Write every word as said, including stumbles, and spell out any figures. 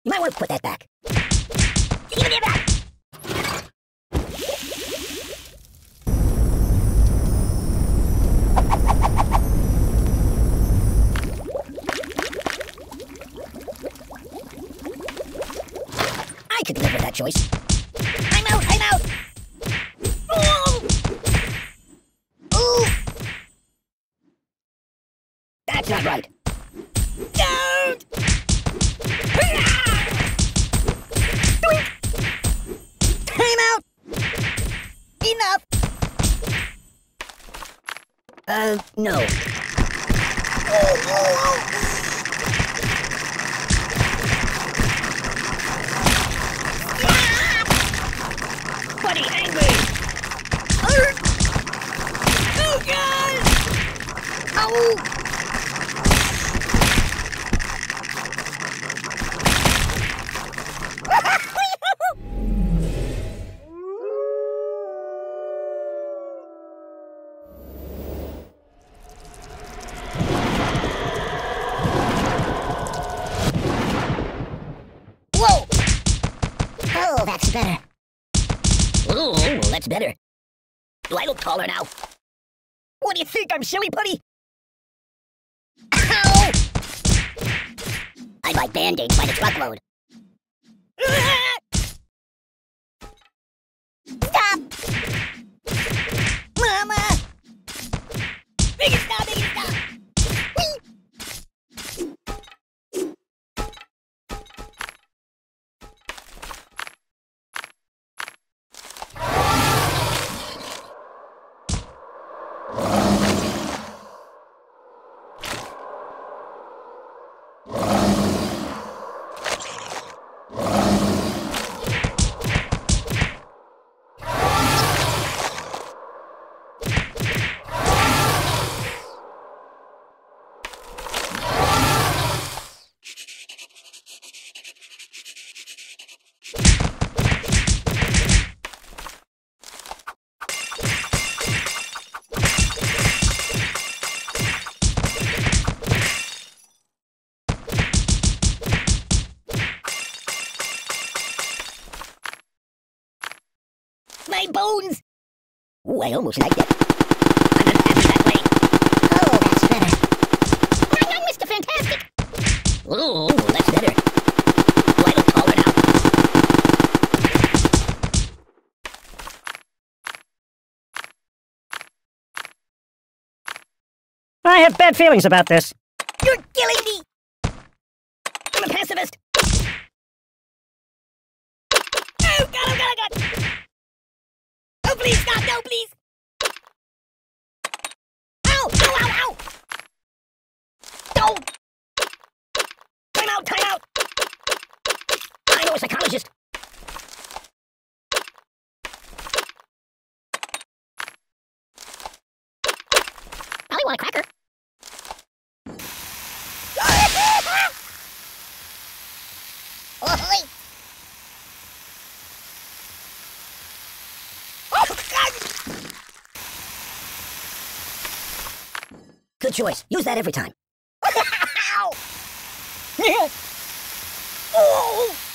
You might want to put that back. Give me that! I could live with that choice. I'm out! I'm out! Oh! Ooh! That's not right. Don't! Time out! Enough! Uh, no. Oh, oh, oh. Buddy, angry! Hurt! Oh, God! Ow! Whoa! Oh, that's better. Ooh, that's better. Do I look taller now? What do you think? I'm silly putty? Ow! I buy band-aids by the truckload. Stop! Mama! Make it stop! Make it stop! Whee! My bones! Ooh, I almost like that. I'm gonna pass that way. Oh, that's better. Now, now, Mister Fantastic! Ooh, that's better. Do I look taller now? I have bad feelings about this. You're killing me! I'm a pacifist! Oh, God, oh, God, oh, God! Oh, please, stop! No, please! Ow! Ow, ow, ow! Don't! Time out! Time out! I know a psychologist. Probably want a cracker. Oh, good choice. Use that every time. Ow! Oh!